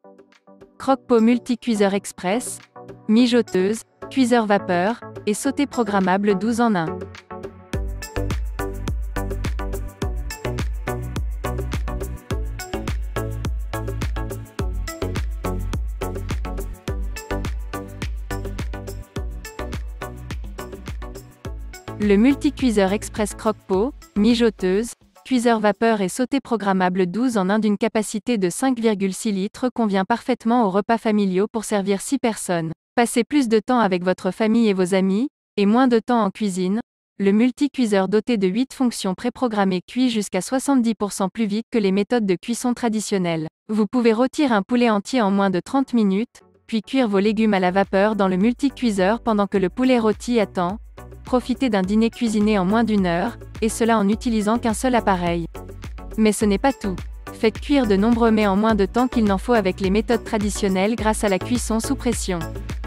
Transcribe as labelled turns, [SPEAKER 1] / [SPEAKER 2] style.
[SPEAKER 1] Croque-pot multi-cuiseur express, mijoteuse, cuiseur vapeur, et sauté programmable 12 en 1. Le multi-cuiseur express croque-pot, mijoteuse, cuiseur vapeur et sauté programmable 12 en 1 d'une capacité de 5,6 litres convient parfaitement aux repas familiaux pour servir 6 personnes. Passez plus de temps avec votre famille et vos amis, et moins de temps en cuisine. Le multi-cuiseur doté de 8 fonctions préprogrammées cuit jusqu'à 70% plus vite que les méthodes de cuisson traditionnelles. Vous pouvez rôtir un poulet entier en moins de 30 minutes, puis cuire vos légumes à la vapeur dans le multi-cuiseur pendant que le poulet rôti attend. Profitez d'un dîner cuisiné en moins d'1 heure, et cela en n'utilisant qu'un seul appareil. Mais ce n'est pas tout. Faites cuire de nombreux mets en moins de temps qu'il n'en faut avec les méthodes traditionnelles grâce à la cuisson sous pression.